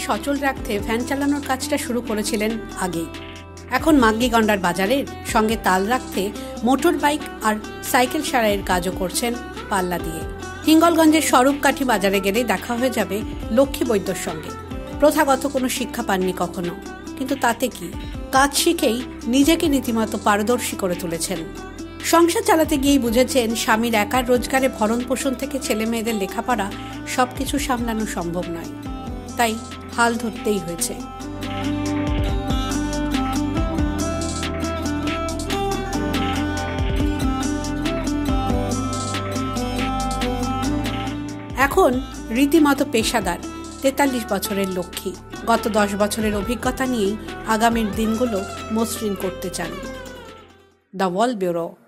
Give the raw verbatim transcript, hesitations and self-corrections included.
সচল রাখতে ভ্যান চালানোর কাজটা শুরু করেছিলেন আগেই। এখন মাগ্গি গন্ডার বাজারের সঙ্গে তাল রাখতে মোটর বাইক আর সাইকেল সারাইয়ের কাজও করছেন পাল্লা দিয়ে। হিঙ্গলগঞ্জের স্বরূপকাঠি বাজারে গেলে দেখা হয়ে যাবে লক্ষ্মী বৈদ্যর সঙ্গে। প্রথাগত কোনো শিক্ষা পাননি কখনো, কিন্তু তাতে কি, কাজ শিখেই নিজেকে রীতিমতো পারদর্শী করে তুলেছেন। সংসার চালাতে গিয়েই বুঝেছেন স্বামীর একার রোজগারে ভরণ পোষণ থেকে ছেলে মেয়েদের লেখাপড়া সবকিছু সামলানো সম্ভব নয়, তাই হাল ধরতেই হয়েছে। এখন রীতিমতো পেশাদার তেতাল্লিশ বছরের লক্ষ্মী গত দশ বছরের অভিজ্ঞতা নিয়েই আগামীর দিনগুলো মসৃণ করতে চান। The world bureau.